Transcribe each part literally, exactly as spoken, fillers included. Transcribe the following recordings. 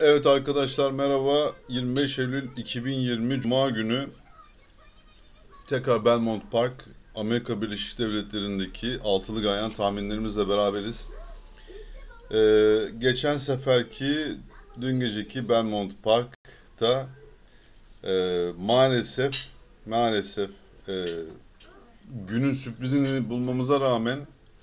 Evet arkadaşlar merhaba. yirmi beş Eylül iki bin yirmi Cuma günü tekrar Belmont Park, Amerika Birleşik Devletleri'ndeki altılı ganyan tahminlerimizle beraberiz. Ee, geçen seferki dün geceki Belmont Park'ta e, maalesef maalesef e, günün sürprizini bulmamıza rağmen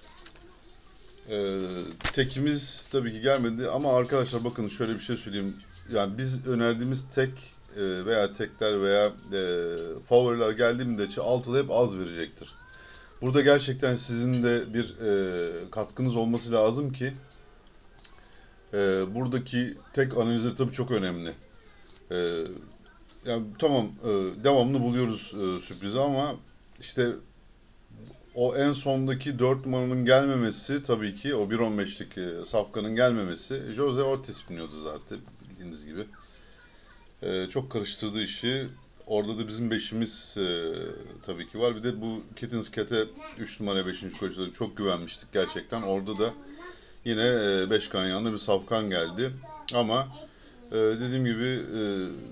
e, tekimiz tabii ki gelmedi ama arkadaşlar bakın şöyle bir şey söyleyeyim. Yani biz önerdiğimiz tek e, veya tekler veya e, favoriler geldiği müddetçe altılı hep az verecektir. Burada gerçekten sizin de bir e, katkınız olması lazım ki e, buradaki tek analizleri tabii çok önemli. E, Yani tamam, e, devamlı buluyoruz e, sürprizi ama işte o en sondaki dört numaranın gelmemesi, tabii ki o bir on beşlik e, safkanın gelmemesi. Jose Ortiz biniyordu zaten bildiğiniz gibi. E, çok karıştırdı işi. Orada da bizim beşimiz e, tabii ki var. Bir de bu Kittens Cat'e üç numara beşinci koşuda çok güvenmiştik gerçekten. Orada da yine e, beş ganyanlı bir safkan geldi. Ama e, dediğim gibi e,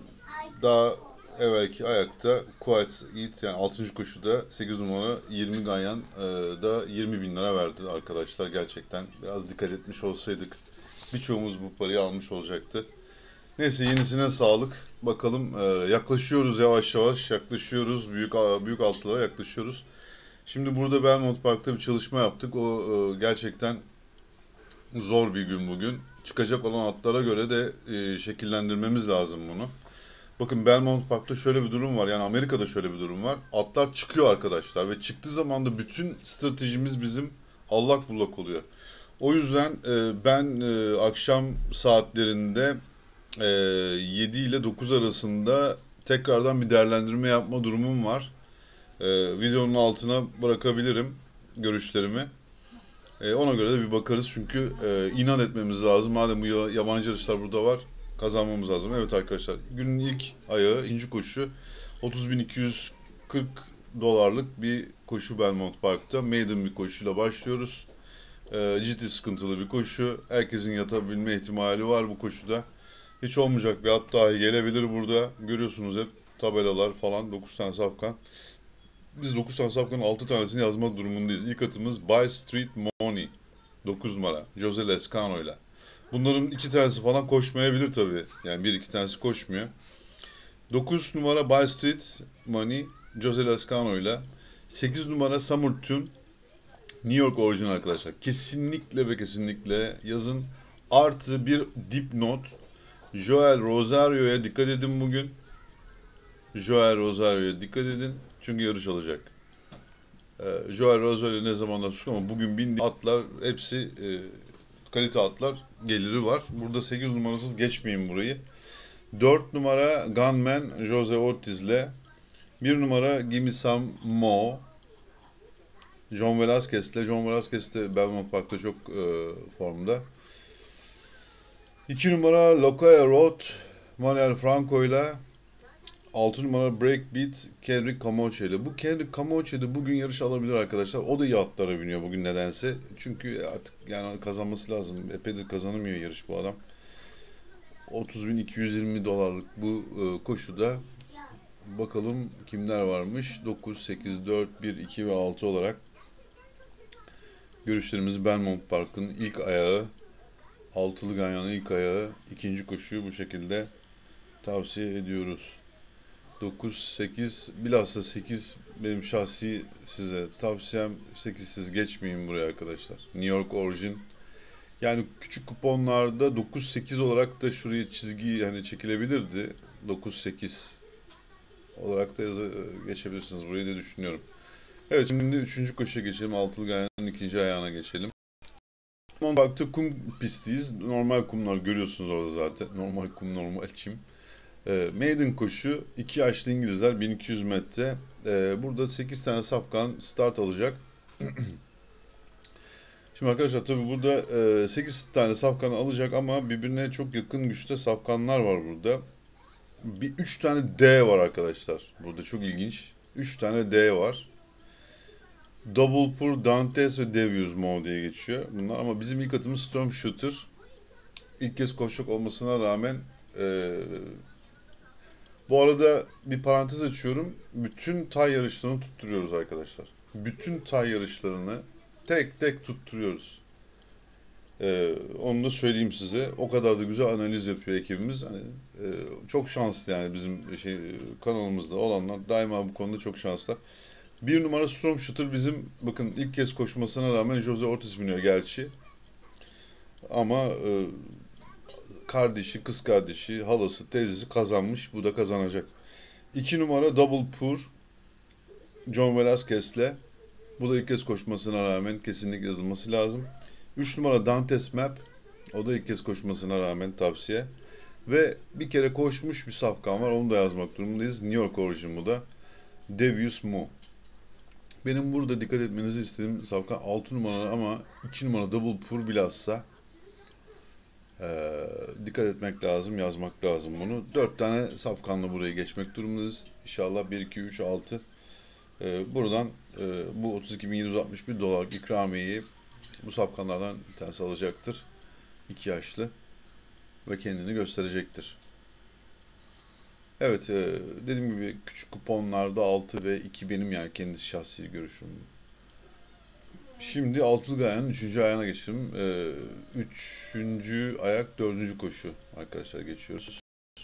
daha evvelki ayakta Kuwait Yiğit, yani altıncı koşuda sekiz numara yirmi ganyan e, da yirmi bin lira verdi arkadaşlar. Gerçekten biraz dikkat etmiş olsaydık birçoğumuz bu parayı almış olacaktı. Neyse, yenisine sağlık. Bakalım, e, yaklaşıyoruz, yavaş yavaş yaklaşıyoruz. Büyük büyük altılara yaklaşıyoruz. Şimdi burada Belmont Park'ta bir çalışma yaptık. O e, gerçekten zor bir gün bugün. Çıkacak olan atlara göre de e, şekillendirmemiz lazım bunu. Bakın, Belmont Park'ta şöyle bir durum var. Yani Amerika'da şöyle bir durum var. Atlar çıkıyor arkadaşlar ve çıktığı zaman da bütün stratejimiz bizim allak bullak oluyor. O yüzden e, ben e, akşam saatlerinde e, yedi ile dokuz arasında tekrardan bir değerlendirme yapma durumum var. E, videonun altına bırakabilirim görüşlerimi. E, ona göre de bir bakarız çünkü e, inat etmemiz lazım. Madem bu yabancı yarışlar burada var, kazanmamız lazım. Evet arkadaşlar, günün ilk ayağı inci koşu, otuz bin iki yüz kırk dolarlık bir koşu Belmont Park'ta. Maiden bir koşuyla başlıyoruz. E, ciddi sıkıntılı bir koşu. Herkesin yatabilme ihtimali var bu koşuda. Hiç olmayacak bir at dahi gelebilir burada. Görüyorsunuz hep tabelalar falan, dokuz tane safkan. Biz dokuz tane safkanın altı tanesini yazmak durumundayız. İlk atımız By Street Money. dokuz numara. Jose Lescano ile. Bunların iki tanesi falan koşmayabilir tabii. Yani bir iki tanesi koşmuyor. dokuz numara By Street Money, Jose Lescano ile. sekiz numara Summer Tune, New York orijinal arkadaşlar. Kesinlikle ve kesinlikle yazın. Artı bir dipnot. Joel Rosario'ya dikkat edin bugün. Joel Rosario'ya dikkat edin. Çünkü yarış alacak. Ee, Joel Rosario ne zamanlar susuk ama bugün bindiği atlar hepsi e, kalite atlar, geliri var. Burada sekiz numarasız geçmeyin burayı. dört numara Gunman Jose Ortiz'le, bir numara Gimme Some Mo John Velasquez'le. John Velasquez de Belmont Park'ta çok e, formda. iki numara Locoya Road Manuel Franco ile. altı numara Breakbeat Kendrick Camacho ile. Bu Kendrick Camacho de bugün yarış alabilir arkadaşlar. O da iyi atlara biniyor bugün nedense. Çünkü artık yani kazanması lazım. Epeydir kazanamıyor yarış bu adam. otuz bin iki yüz yirmi dolarlık bu e, koşuda bakalım kimler varmış. dokuz, sekiz, dört, bir, iki ve altı olarak görüşlerimiz Belmont Park'ın ilk ayağı, altılı ganyanın ilk ayağı, ikinci koşuyu bu şekilde tavsiye ediyoruz. dokuz, sekiz, bilhassa sekiz benim şahsi size tavsiyem. sekizsiz geçmeyin buraya arkadaşlar. New York Origin. Yani küçük kuponlarda dokuz sekiz olarak da şuraya çizgi hani çekilebilirdi. dokuz sekiz olarak da yazı, geçebilirsiniz burayı da düşünüyorum. Evet, şimdi üçüncü koşuya geçelim. Altılı ganyanın ikinci ayağına geçelim. Park'ta kum pistiyiz. Normal kumlar görüyorsunuz orada zaten. Normal kum, normal çim. E, maiden koşu, iki yaşlı İngilizler, bin iki yüz metre. E, burada sekiz tane safkan start alacak. Şimdi arkadaşlar tabi burada e, sekiz tane safkan alacak ama birbirine çok yakın güçte safkanlar var burada. Bir üç tane D var arkadaşlar. Burada çok ilginç. üç tane D var. Double Pur, Dantes ve Devious Mo diye geçiyor bunlar ama bizim ilk atımız Storm Shooter. ilk kez koşacak olmasına rağmen e, bu arada bir parantez açıyorum. Bütün tay yarışlarını tutturuyoruz arkadaşlar. Bütün tay yarışlarını tek tek tutturuyoruz. Ee, onu da söyleyeyim size. O kadar da güzel analiz yapıyor ekibimiz. Hani e, çok şanslı yani bizim şey kanalımızda olanlar daima bu konuda çok şanslı. Bir numara Storm Shooter bizim bakın ilk kez koşmasına rağmen Jose Ortiz biniyor gerçi. Ama e, kardeşi, kız kardeşi, halası, teyzesi kazanmış. Bu da kazanacak. İki numara Double Pur John Velasquez'le. Bu da ilk kez koşmasına rağmen kesinlikle yazılması lazım. Üç numara Dantes Map. O da ilk kez koşmasına rağmen tavsiye. Ve bir kere koşmuş bir safkan var. Onu da yazmak durumundayız. New York Origin bu da. Devious Mo. Benim burada dikkat etmenizi istediğim safkan altı numara ama iki numara Double Pur bilhassa ee, dikkat etmek lazım, yazmak lazım bunu. dört tane safkanla buraya geçmek durumundayız. İnşallah bir, iki, üç, altı. Ee, buradan e, bu otuz iki bin yedi yüz altmış bir dolarlık ikramiyeyi bu safkanlardan bir tanesi alacaktır. iki yaşlı ve kendini gösterecektir. Evet, e, dediğim gibi küçük kuponlarda altı ve iki benim yani kendi şahsi görüşüm. Şimdi altılı gayanın üçüncü ayağına geçelim. Ee, üçüncü ayak dördüncü koşu arkadaşlar geçiyoruz.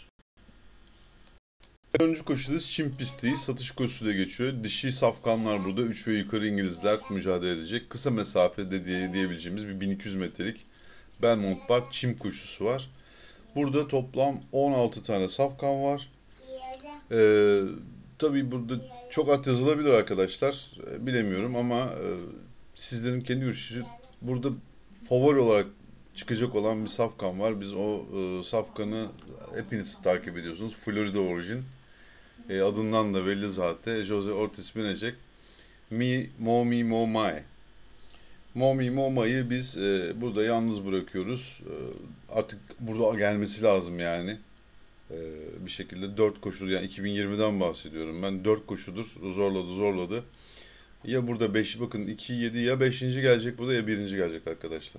Dördüncü koşudayız. Çim pistiyiz. Satış koşusu da geçiyor. Dişi safkanlar burada. üç ve yukarı İngilizler mücadele edecek. Kısa mesafede diye, diyebileceğimiz bir bin iki yüz metrelik Belmont Park çim koşusu var. Burada toplam on altı tane safkan var. Ee, tabii burada çok at yazılabilir arkadaşlar. Ee, bilemiyorum ama e, sizlerin kendi görüşü. Burada favori olarak çıkacak olan bir safkan var. Biz o e, safkanı hepiniz takip ediyorsunuz. Florida Origin. E, adından da belli zaten. Jose Ortiz binecek. Mi, Mo Mi Mo Mai. Mo Mi Mo Mai'yi biz e, burada yalnız bırakıyoruz. E, artık burada gelmesi lazım yani. E, bir şekilde dört koşu yani iki bin yirmiden bahsediyorum. Ben dört koşudur zorladı zorladı. Ya burada beş bakın iki yedi ya beşinci gelecek burada ya birinci gelecek arkadaşlar.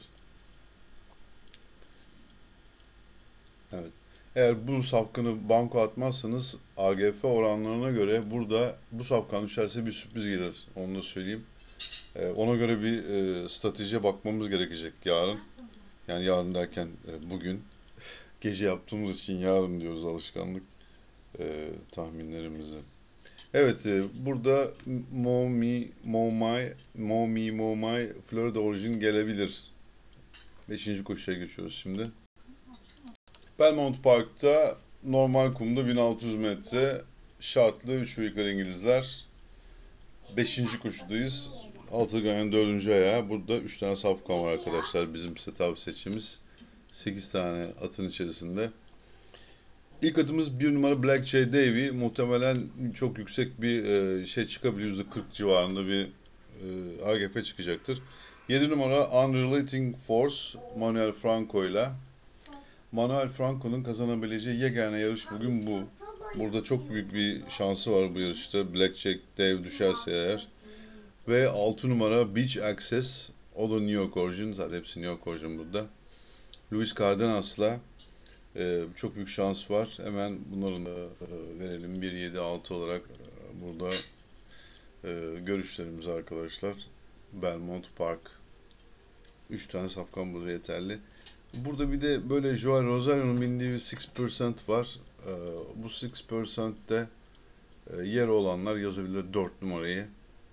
Evet. Eğer bu safkanı banko atmazsanız A G F oranlarına göre burada bu safkan düşerse bir sürpriz gelir. Onu da söyleyeyim. Ee, ona göre bir e, stratejiye bakmamız gerekecek yarın. Yani yarın derken e, bugün. Gece yaptığımız için yarın diyoruz alışkanlık e, tahminlerimizi. Evet, e, burada Mo Mi Mo Mai Mo Mi Mo Mai Florida Origin gelebilir. Beşinci koşuya geçiyoruz şimdi. Belmont Park'ta normal kumda bin altı yüz metre şartlı üç ve yukarı İngilizler. Beşinci koşudayız. Altı gayanın dördüncü ayağı. Burada üç tane safkan var arkadaşlar. Bizim size tavsiye seçimiz. sekiz tane atın içerisinde. İlk atımız bir numara Black J Davy. Muhtemelen çok yüksek bir e, şey çıkabilir. yüzde kırk civarında bir e, A G F çıkacaktır. yedi numara Unrelating Force Manuel Franco ile. Manuel Franco'nun kazanabileceği yegane yarış bugün bu. Burada çok büyük bir şansı var bu yarışta. Blackjack Dave düşerse eğer. Ve altı numara Beach Access. O da New York Origin. Zaten hepsi New York Origin burada. Luis Cardenas'la e, çok büyük şans var. Hemen bunların da e, verelim. bir yedi altı olarak e, burada e, görüşlerimiz arkadaşlar. Belmont Park. üç tane safkan burada yeterli. Burada bir de böyle Joao Rosario'nun bindiği bir altı percent var. Ee, bu altı percent'te e, yer olanlar yazabilir dört numarayı.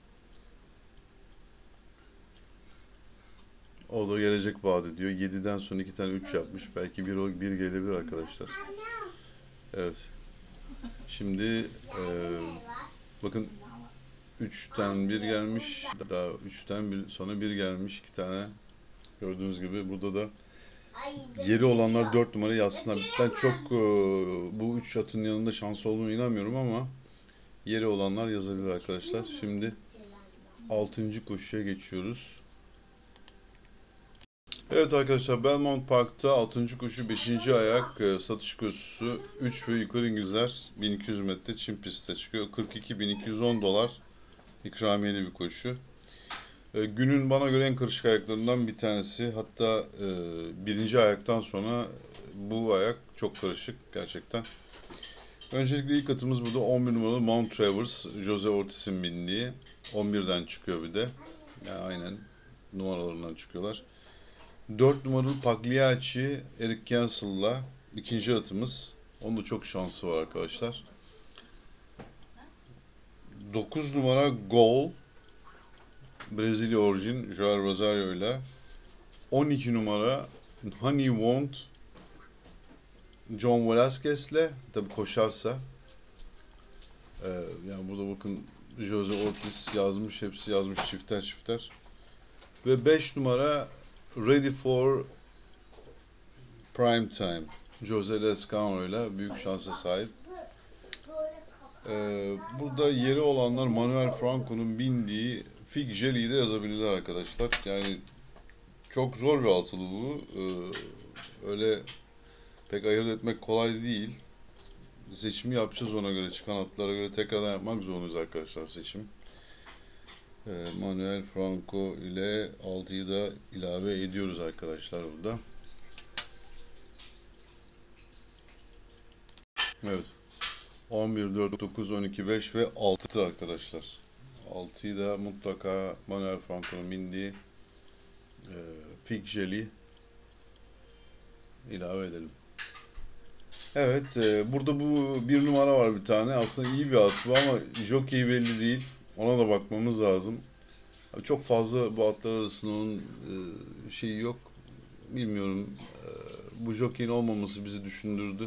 O da gelecek vaat ediyor. yediden sonra iki tane üç yapmış. Belki bir, bir gelebilir arkadaşlar. Evet. Şimdi e, bakın üçten bir gelmiş. Daha üçten bir sonra bir gelmiş. iki tane. Gördüğünüz gibi burada da yeri olanlar dört numara yazsınlar. Ben çok e, bu üç atın yanında şans olduğunu inanmıyorum ama yeri olanlar yazabilir arkadaşlar. Şimdi altıncı koşuya geçiyoruz. Evet arkadaşlar Belmont Park'ta altıncı koşu beşinci ayak e, satış koşusu üç ve yukarı İngilizler bin iki yüz metre çim pistte çıkıyor. kırk iki bin iki yüz on dolar ikramiyeli bir koşu. E, günün bana göre en karışık ayaklarından bir tanesi. Hatta e, birinci ayaktan sonra bu ayak çok karışık gerçekten. Öncelikle ilk atımız burada on bir numaralı Mount Travers, Jose Ortiz'in bindiği. on birden çıkıyor bir de. Yani aynen numaralarından çıkıyorlar. dört numaralı Pagliacci, Eric Cancel'la ikinci atımız. Onun da çok şansı var arkadaşlar. dokuz numara Goal, Brezilya orijin Joao Rosario ile. on iki numara Honey Won't, John Velasquez'le, tabi koşarsa. Ee, yani burada bakın Jose Ortiz yazmış, hepsi yazmış çifter çifter. Ve beş numara Ready for Prime Time, Jose Lezcano ile büyük şansa sahip. Ee, burada yeri olanlar Manuel Franco'nun bindiği Fig Jelly'yi de yazabilirler arkadaşlar. Yani çok zor bir altılı bu. Ee, öyle pek ayırt etmek kolay değil. Seçimi yapacağız, ona göre çıkan atlara göre tekrardan yapmak zorundayız arkadaşlar seçim. Ee, Manuel Franco ile altıyı da ilave ediyoruz arkadaşlar burada. Evet. on bir, dört, dokuz, on iki, beş ve altı arkadaşlar. altıyı da mutlaka Manuel Franco'nun bindiği e, Fig Jelly ilave edelim. Evet, e, burada bu bir numara var bir tane. Aslında iyi bir at bu ama jockey belli değil. Ona da bakmamız lazım. Çok fazla bu atlar arasında onun e, şeyi yok. Bilmiyorum. E, bu jockey'in olmaması bizi düşündürdü.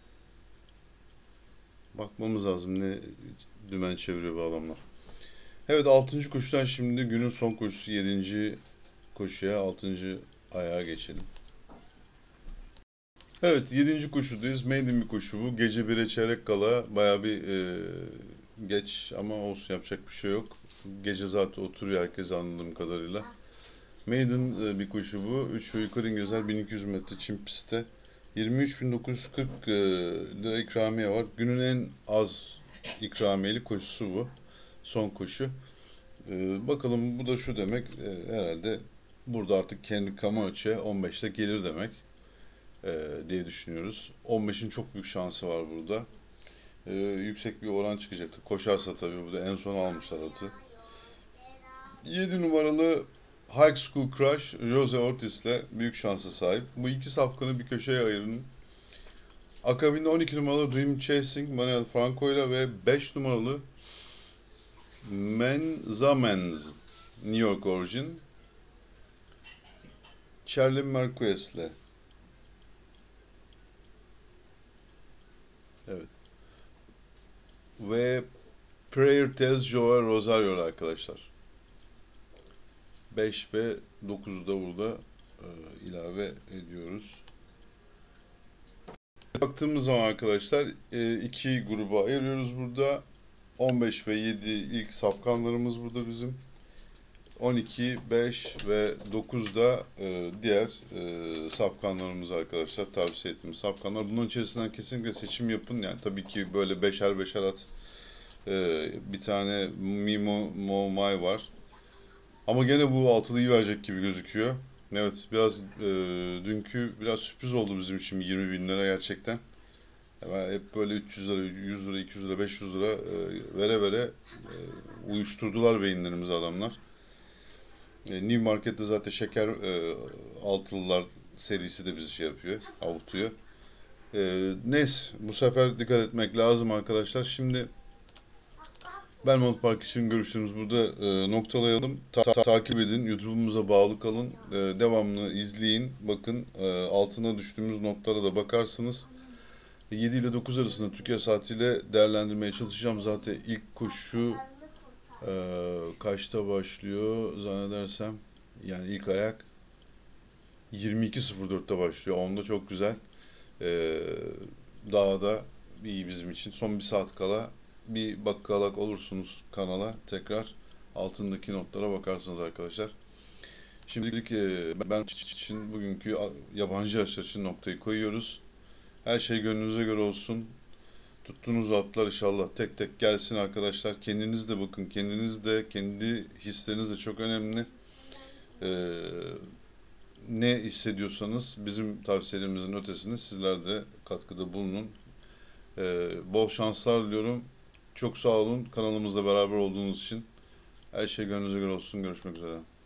Bakmamız lazım ne dümen çeviriyor bu adamlar. Evet, altıncı koşudan şimdi günün son koşusu yedinci koşuya, altıncı ayağa geçelim. Evet, yedinci koşudayız. Maiden bir koşu bu. Gece bire çeyrek kala bayağı bir e, geç ama olsun, yapacak bir şey yok. Gece zaten oturuyor herkes anladığım kadarıyla. Maiden e, bir koşu bu. üç yukarı İngilizler bin iki yüz metre çim pistte. yirmi üç bin dokuz yüz kırk e, lira ikramiye var. Günün en az ikramiyeli koşusu bu. Son koşu. E, bakalım, bu da şu demek. E, herhalde burada artık kendi Camacho on beşte gelir demek. E, diye düşünüyoruz. on beşin çok büyük şansı var burada. E, yüksek bir oran çıkacaktır. Koşarsa tabii, burada en son almışlar atı. yedi numaralı High School Crush, Jose Ortiz'le büyük şansa sahip. Bu iki safkanı bir köşeye ayırın. Akabinde on iki numaralı Dream Chasing, Manuel Franco ile ve beş numaralı Menzamens, New York orijin Charlie Marquez ile. Evet. Ve Prayer Test Joao Rosario arkadaşlar. beş ve dokuzu da burada e, ilave ediyoruz. Baktığımız zaman arkadaşlar e, iki gruba ayırıyoruz burada. on beş ve yedi ilk safkanlarımız burada bizim. on iki, beş ve dokuz da e, diğer e, safkanlarımız arkadaşlar. Tavsiye ettiğimiz safkanlar. Bunun içerisinden kesinlikle seçim yapın. Yani tabii ki böyle beşer beşer at. E, bir tane Mimo Momay var. Ama gene bu altılıyı verecek gibi gözüküyor. Evet, biraz e, dünkü biraz sürpriz oldu bizim için, yirmi bin lira gerçekten. Yani hep böyle üç yüz lira, yüz lira, iki yüz lira, beş yüz lira e, vere vere e, uyuşturdular beyinlerimizi adamlar. E, New Market'te zaten şeker e, altılılar serisi de bizi şey yapıyor, avutuyor. E, neyse, bu sefer dikkat etmek lazım arkadaşlar. Şimdi Belmont Park için görüşlerimiz burada e, noktalayalım. Ta- ta- takip edin, YouTube'umuza bağlı kalın, e, devamlı izleyin. Bakın, e, altına düştüğümüz notlara da bakarsınız. yedi ile dokuz arasında Türkiye saatiyle değerlendirmeye çalışacağım. Zaten ilk koşu e, kaçta başlıyor zannedersem, yani ilk ayak yirmi iki sıfır dörtte başlıyor. Onda çok güzel. E, daha da iyi bizim için. Son bir saat kala bir bakalak olursunuz kanala, tekrar altındaki notlara bakarsınız arkadaşlar. Şimdilik e, ben için bugünkü yabancı yarışlar için noktayı koyuyoruz. Her şey gönlünüze göre olsun. Tuttuğunuz atlar inşallah tek tek gelsin arkadaşlar. Kendiniz de bakın, kendiniz de, kendi hisleriniz de çok önemli. Ee, Ne hissediyorsanız bizim tavsiyelerimizin ötesinde sizler de katkıda bulunun. Ee, bol şanslar diliyorum. Çok sağ olun kanalımızla beraber olduğunuz için. Her şey gönlünüze göre olsun. Görüşmek üzere.